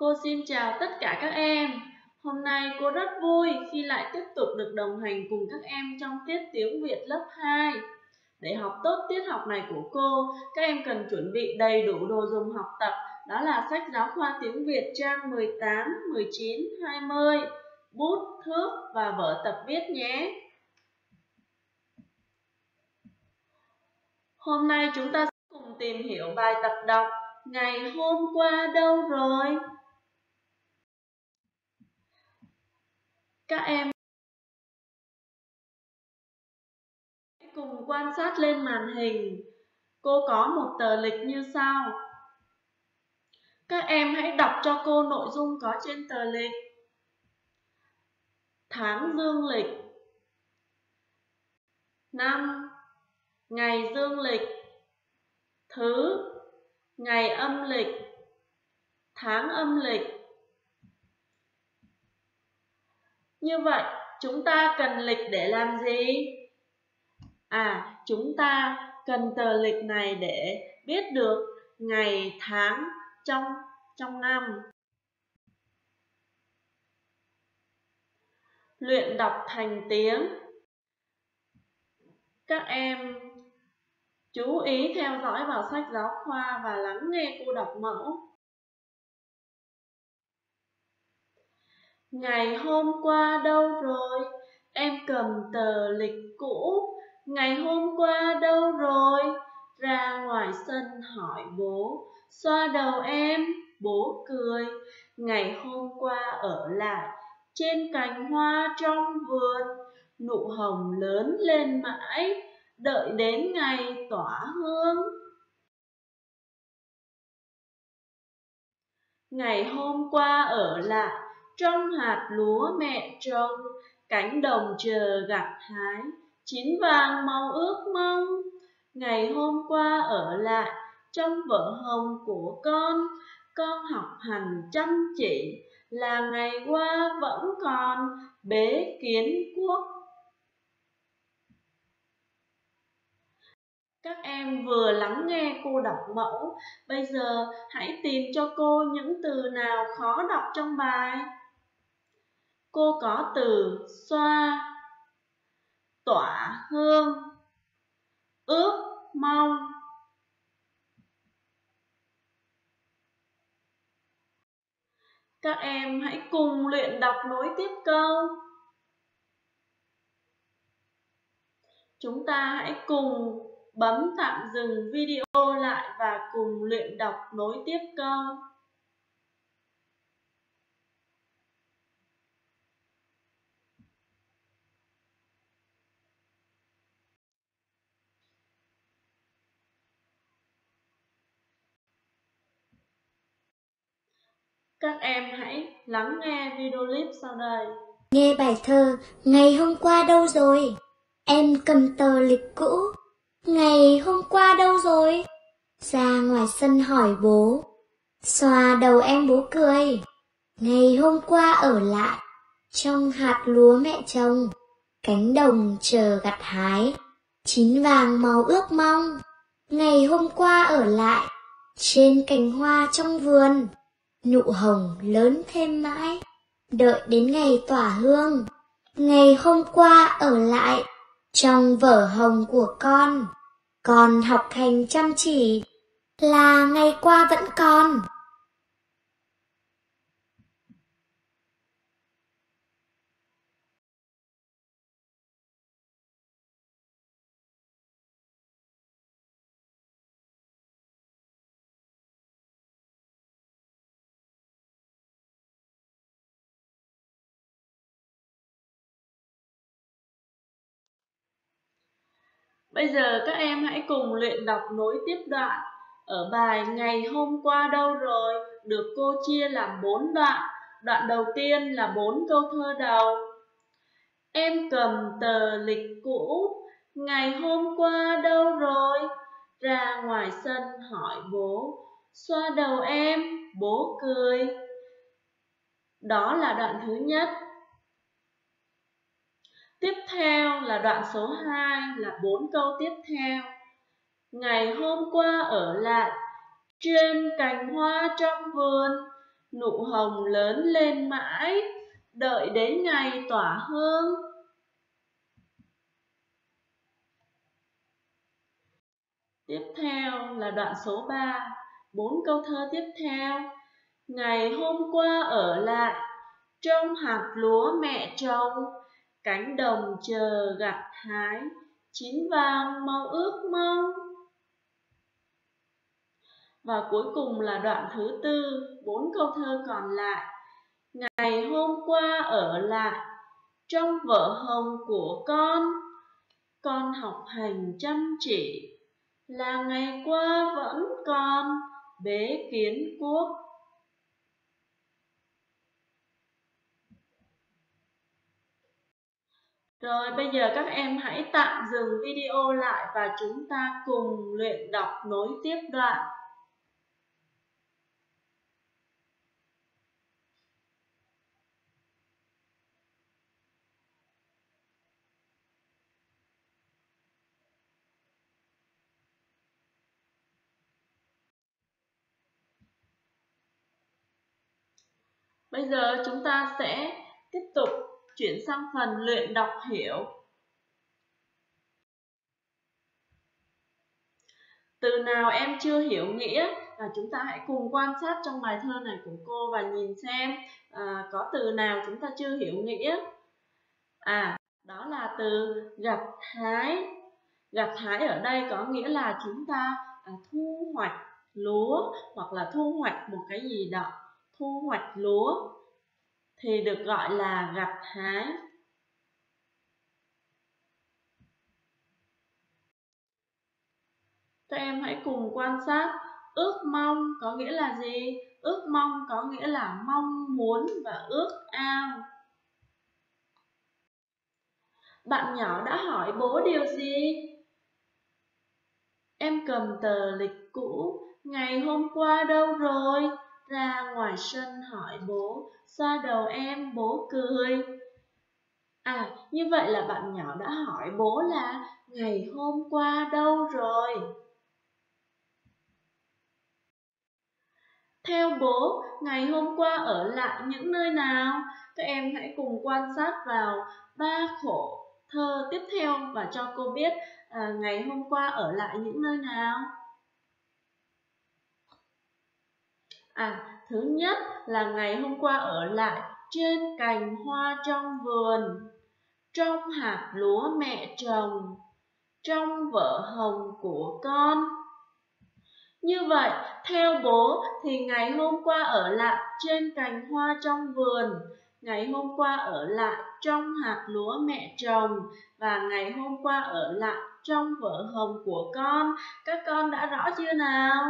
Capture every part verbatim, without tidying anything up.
Cô xin chào tất cả các em. Hôm nay cô rất vui khi lại tiếp tục được đồng hành cùng các em trong tiết tiếng Việt lớp hai. Để học tốt tiết học này của cô, các em cần chuẩn bị đầy đủ đồ dùng học tập, đó là sách giáo khoa tiếng Việt trang mười tám, mười chín, hai mươi, bút, thước và vở tập viết nhé. Hôm nay chúng ta sẽ cùng tìm hiểu bài tập đọc Ngày hôm qua đâu rồi? Các em cùng quan sát lên màn hình. Cô có một tờ lịch như sau. Các em hãy đọc cho cô nội dung có trên tờ lịch. Tháng dương lịch. Năm. Ngày dương lịch. Thứ. Ngày âm lịch. Tháng âm lịch. Như vậy, chúng ta cần lịch để làm gì? À, chúng ta cần tờ lịch này để biết được ngày tháng trong trong năm. Luyện đọc thành tiếng. Các em chú ý theo dõi vào sách giáo khoa và lắng nghe cô đọc mẫu. Ngày hôm qua đâu rồi? Em cầm tờ lịch cũ. Ngày hôm qua đâu rồi? Ra ngoài sân hỏi bố. Xoa đầu em, bố cười. Ngày hôm qua ở lại trên cành hoa trong vườn, nụ hồng lớn lên mãi, đợi đến ngày tỏa hương. Ngày hôm qua ở lại trong hạt lúa mẹ trồng, cánh đồng chờ gặt hái, chín vàng màu ước mong. Ngày hôm qua ở lại trong vở hồng của con, con học hành chăm chỉ, là ngày qua vẫn còn bế kiến quốc. Các em vừa lắng nghe cô đọc mẫu, bây giờ hãy tìm cho cô những từ nào khó đọc trong bài. Cô có từ xoa, tỏa hương, ước mong. Các em hãy cùng luyện đọc nối tiếp câu. Chúng ta hãy cùng bấm tạm dừng video lại và cùng luyện đọc nối tiếp câu. Các em hãy lắng nghe video clip sau đây. Nghe bài thơ Ngày hôm qua đâu rồi? Em cầm tờ lịch cũ. Ngày hôm qua đâu rồi? Ra ngoài sân hỏi bố. Xoa đầu em, bố cười. Ngày hôm qua ở lại trong hạt lúa mẹ trồng, cánh đồng chờ gặt hái, chín vàng màu ước mong. Ngày hôm qua ở lại trên cành hoa trong vườn, nụ hồng lớn thêm mãi, đợi đến ngày tỏa hương. Ngày hôm qua ở lại trong vở hồng của con, con học hành chăm chỉ, là ngày qua vẫn còn. Bây giờ các em hãy cùng luyện đọc nối tiếp đoạn. Ở bài Ngày hôm qua đâu rồi được cô chia làm bốn đoạn. Đoạn đầu tiên là bốn câu thơ đầu. Em cầm tờ lịch cũ, ngày hôm qua đâu rồi? Ra ngoài sân hỏi bố. Xoa đầu em, bố cười. Đó là đoạn thứ nhất. Tiếp theo là đoạn số hai, là bốn câu tiếp theo. Ngày hôm qua ở lại trên cành hoa trong vườn, nụ hồng lớn lên mãi, đợi đến ngày tỏa hương. Tiếp theo là đoạn số ba, bốn câu thơ tiếp theo. Ngày hôm qua ở lại, trong hạt lúa mẹ trồng, cánh đồng chờ gặt hái, chín vàng màu ước mong. Và cuối cùng là đoạn thứ tư, bốn câu thơ còn lại. Ngày hôm qua ở lại, trong vở hồng của con, con học hành chăm chỉ, là ngày qua vẫn còn bế kiến quốc. Rồi bây giờ các em hãy tạm dừng video lại và chúng ta cùng luyện đọc nối tiếp đoạn. Bây giờ chúng ta sẽ tiếp tục chuyển sang phần luyện đọc hiểu. Từ nào em chưa hiểu nghĩa, và chúng ta hãy cùng quan sát trong bài thơ này của cô và nhìn xem à, có từ nào chúng ta chưa hiểu nghĩa. À, đó là từ gặt hái. Gặt hái ở đây có nghĩa là chúng ta à, thu hoạch lúa hoặc là thu hoạch một cái gì đó, thu hoạch lúa thì được gọi là gặt hái. Các em hãy cùng quan sát. Ước mong có nghĩa là gì? Ước mong có nghĩa là mong muốn và ước ao. Bạn nhỏ đã hỏi bố điều gì? Em cầm tờ lịch cũ, ngày hôm qua đâu rồi? Ra ngoài sân hỏi bố, xoa đầu em bố cười. À, như vậy là bạn nhỏ đã hỏi bố là ngày hôm qua đâu rồi? Theo bố, ngày hôm qua ở lại những nơi nào? Các em hãy cùng quan sát vào ba khổ thơ tiếp theo và cho cô biết à, ngày hôm qua ở lại những nơi nào. À, thứ nhất là ngày hôm qua ở lại trên cành hoa trong vườn, trong hạt lúa mẹ trồng, trong vở hồng của con. Như vậy, theo bố thì ngày hôm qua ở lại trên cành hoa trong vườn, ngày hôm qua ở lại trong hạt lúa mẹ trồng và ngày hôm qua ở lại trong vở hồng của con. Các con đã rõ chưa nào?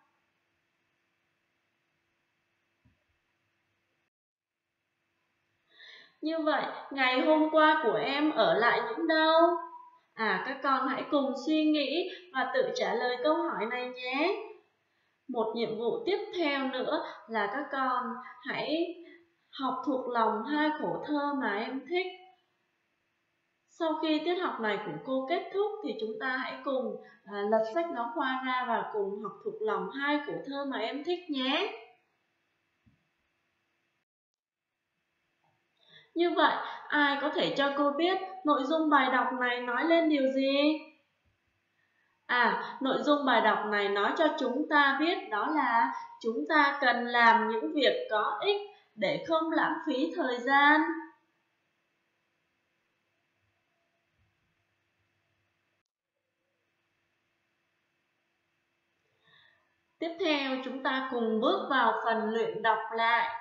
Như vậy, ngày hôm qua của em ở lại những đâu? À, các con hãy cùng suy nghĩ và tự trả lời câu hỏi này nhé. Một nhiệm vụ tiếp theo nữa là các con hãy học thuộc lòng hai khổ thơ mà em thích. Sau khi tiết học này của cô kết thúc thì chúng ta hãy cùng à, lật sách giáo khoa ra và cùng học thuộc lòng hai khổ thơ mà em thích nhé. Như vậy, ai có thể cho cô biết nội dung bài đọc này nói lên điều gì? À, nội dung bài đọc này nói cho chúng ta biết đó là chúng ta cần làm những việc có ích để không lãng phí thời gian. Tiếp theo, chúng ta cùng bước vào phần luyện đọc lại.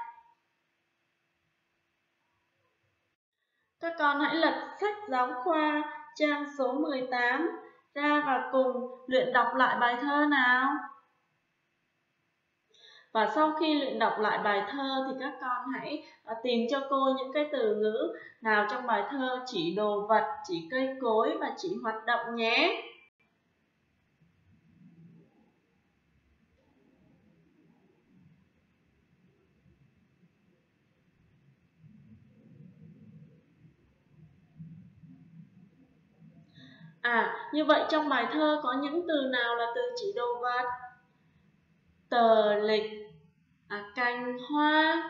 Các con hãy lật sách giáo khoa trang số mười tám ra và cùng luyện đọc lại bài thơ nào. Và sau khi luyện đọc lại bài thơ thì các con hãy tìm cho cô những cái từ ngữ nào trong bài thơ chỉ đồ vật, chỉ cây cối và chỉ hoạt động nhé. À, như vậy trong bài thơ có những từ nào là từ chỉ đồ vật? Tờ lịch, à, cành hoa,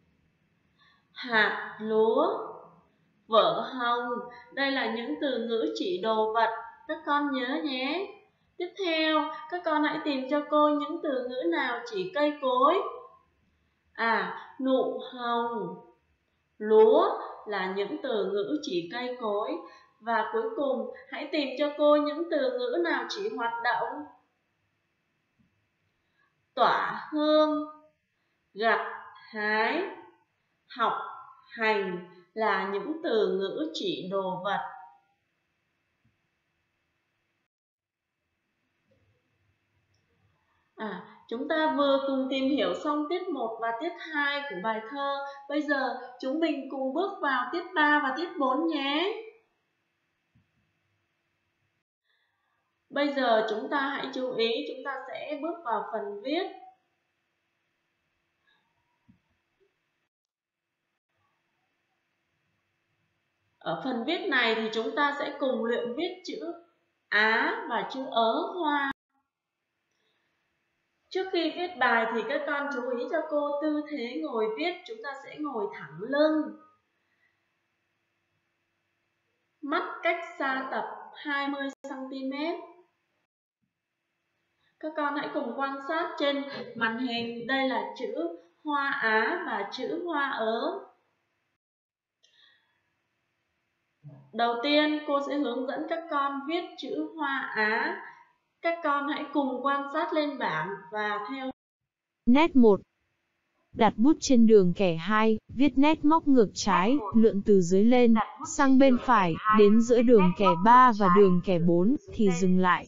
hạt lúa, vợ hồng. Đây là những từ ngữ chỉ đồ vật, các con nhớ nhé. Tiếp theo, các con hãy tìm cho cô những từ ngữ nào chỉ cây cối. À, nụ hồng, lúa là những từ ngữ chỉ cây cối. Và cuối cùng, hãy tìm cho cô những từ ngữ nào chỉ hoạt động. Tỏa hương, gặt hái, học hành là những từ ngữ chỉ đồ vật. À, chúng ta vừa cùng tìm hiểu xong tiết một và tiết hai của bài thơ. Bây giờ chúng mình cùng bước vào tiết ba và tiết bốn nhé. Bây giờ chúng ta hãy chú ý, chúng ta sẽ bước vào phần viết. Ở phần viết này thì chúng ta sẽ cùng luyện viết chữ Á và chữ ớ hoa. Trước khi viết bài thì các con chú ý cho cô tư thế ngồi viết. Chúng ta sẽ ngồi thẳng lưng, mắt cách xa tập hai mươi xăng ti mét. Các con hãy cùng quan sát trên màn hình. Đây là chữ Hoa Á và chữ Hoa ớ. Đầu tiên cô sẽ hướng dẫn các con viết chữ Hoa Á. Các con hãy cùng quan sát lên bảng và theo. Nét một. Đặt bút trên đường kẻ hai, viết nét móc ngược trái, lượn từ dưới lên, sang bên phải, đến giữa đường kẻ ba và đường kẻ bốn, thì dừng lại.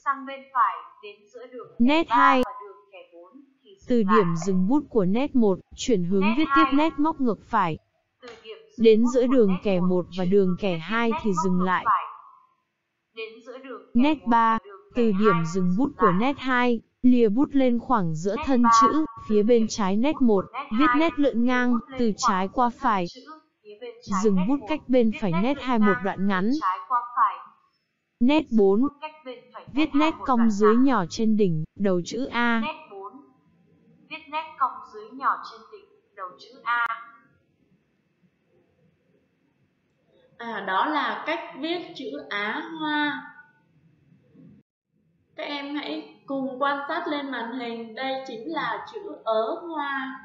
Nét hai. Từ điểm dừng bút của nét một, chuyển hướng viết tiếp nét móc ngược phải. Đến giữa đường kẻ một và đường kẻ hai thì dừng lại. Nét ba. Từ điểm dừng bút của nét hai, lìa bút lên khoảng giữa thân chữ, phía bên trái nét một, viết nét lượn ngang, từ trái qua phải. Dừng bút cách bên phải nét hai một đoạn ngắn. Nét bốn. Viết nét cong dưới nhỏ trên đỉnh, đầu chữ A. Viết nét cong dưới nhỏ trên đỉnh, đầu chữ A. À, đó là cách viết chữ Á Hoa. Các em hãy cùng quan sát lên màn hình. Đây chính là chữ ớ hoa.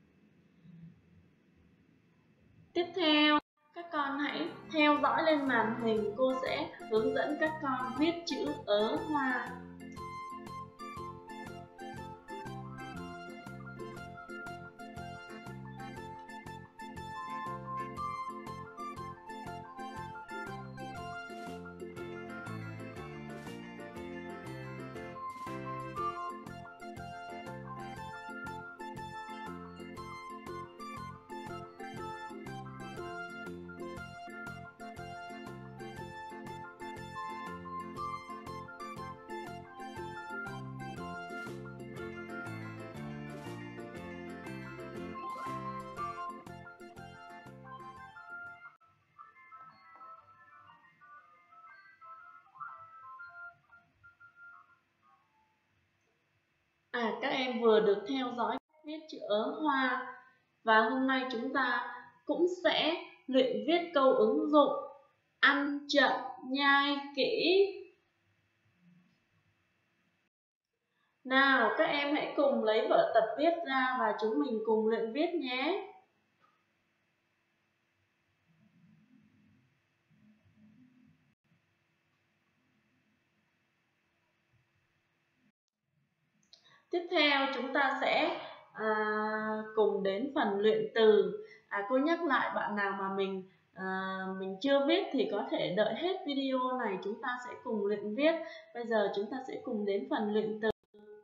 Tiếp theo, các con hãy theo dõi lên màn hình. Cô sẽ hướng dẫn các con viết chữ ớ hoa. À, các em vừa được theo dõi viết chữ ớ hoa. Và hôm nay chúng ta cũng sẽ luyện viết câu ứng dụng ăn chậm nhai kỹ. Nào, các em hãy cùng lấy vở tập viết ra và chúng mình cùng luyện viết nhé. Tiếp theo chúng ta sẽ à, cùng đến phần luyện từ. À, cô nhắc lại bạn nào mà mình à, mình chưa viết thì có thể đợi hết video này, chúng ta sẽ cùng luyện viết. Bây giờ chúng ta sẽ cùng đến phần luyện từ.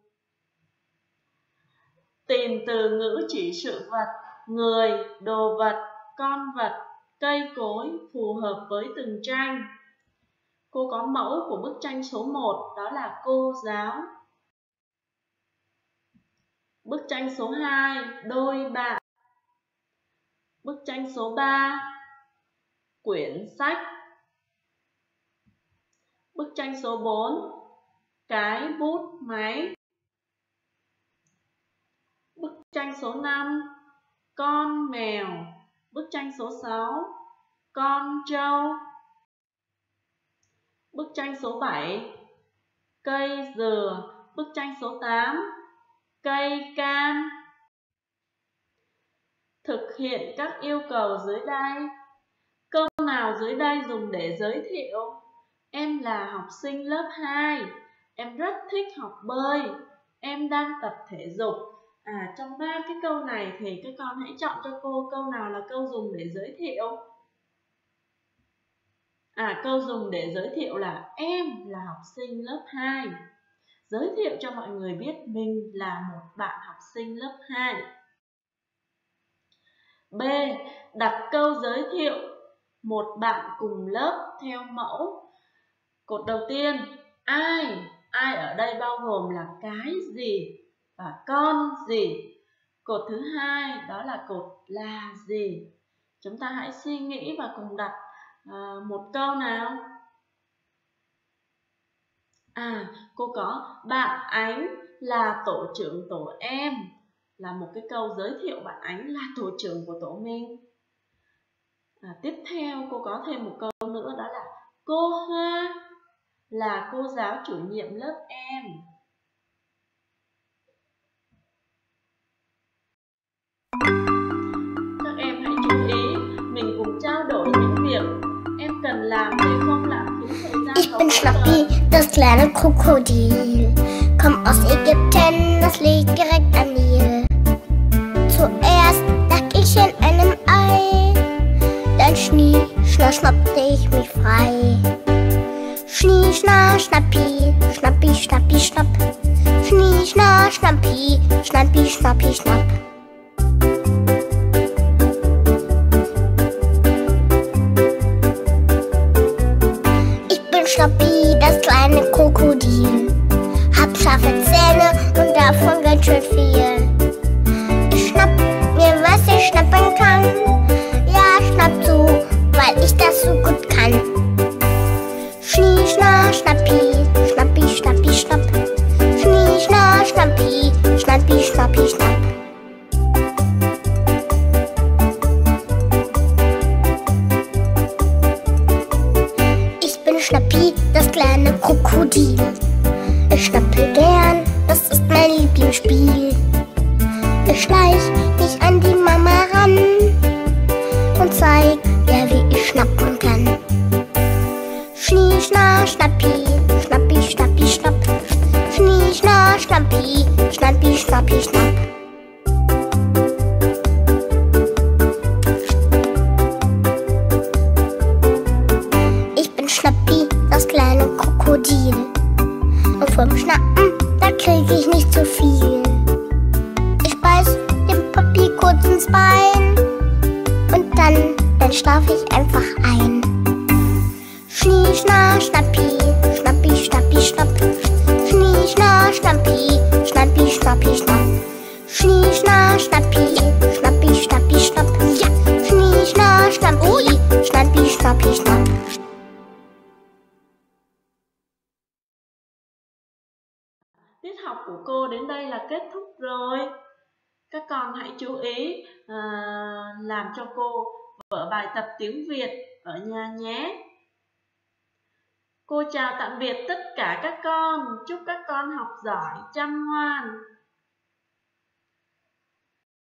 Tìm từ ngữ chỉ sự vật, người, đồ vật, con vật, cây cối phù hợp với từng tranh. Cô có mẫu của bức tranh số một, đó là cô giáo. Bức tranh số hai, đôi bạn. Bức tranh số ba, quyển sách. Bức tranh số bốn, cái bút máy. tranh số năm, con mèo. Bức tranh số sáu, con trâu. Bức tranh số bảy, cây dừa. Bức tranh số tám, cây cam. Thực hiện các yêu cầu dưới đây. Câu nào dưới đây dùng để giới thiệu? Em là học sinh lớp hai. Em rất thích học bơi. Em đang tập thể dục. À, trong ba cái câu này thì các con hãy chọn cho cô câu nào là câu dùng để giới thiệu. À, câu dùng để giới thiệu là em là học sinh lớp hai. Giới thiệu cho mọi người biết mình là một bạn học sinh lớp hai. B. Đặt câu giới thiệu một bạn cùng lớp theo mẫu. Cột đầu tiên, ai? Ai ở đây bao gồm là cái gì và con gì. Cột thứ hai đó là cột là gì. Chúng ta hãy suy nghĩ và cùng đặt à, một câu nào. À, cô có bạn Ánh là tổ trưởng tổ em, là một cái câu giới thiệu bạn Ánh là tổ trưởng của tổ mình. À, tiếp theo cô có thêm một câu nữa, đó là cô Hoa là cô giáo chủ nhiệm lớp em. Các em hãy chú ý, mình cùng trao đổi những việc em cần làm để không lãng phí thời gian. Ich bin Schnappi, das kleine Krokodil. Komm aus Ägypten, das liegt direkt am Nil. Zuerst lag ich in einem Ei, dann schnie, schna, schnappte ich mich frei. Schnie, schna, schnappi, schnappi, schnappi, schnapp. Schnie, schna, schnappi, schnappi, schnappi, schnapp. Schnappi, das kleine Krokodil. Hab scharfe Zähne und davon ganz schön viel. Ich schnapp mir, was ich schnappen kann. Ja, schnapp zu, weil ich das so gut kann. Schnie, schna, schnappi, schnappi, schnappi, schnapp. Schnie, schna, schnappi, schnappi, schnappi, schnapp. Schnappi, das kleine Krokodil. Ich schnappe gern, das ist mein Lieblingsspiel. Ich schleich mich an die Mama ran und zeig ihr, wie ich schnappen kann. Schnie, schna, schnappi, schnappi, schnappi, schnapp. Schnie, schna, schnappi, schnappi, schnappi, schnapp. Das kleine Krokodil. Und vom Schnappen, da krieg ich nicht zu viel. Ich beiß dem Papi kurz ins Bein und dann, dann schlaf ich einfach ein. Schnie, schna, schnappi, schnappi, schnappi, schnapp. Schnie, schna, schnappi, schnappi, schnappi, schnapp. Schnie, schna, schnappi, schnappi, schnappi, schnapp. Ja. Schnie, schna, schnappi, schnappi, schnappi, schnapp. Tiết học của cô đến đây là kết thúc rồi. Các con hãy chú ý uh, làm cho cô vở bài tập tiếng Việt ở nhà nhé. Cô chào tạm biệt tất cả các con. Chúc các con học giỏi, chăm ngoan.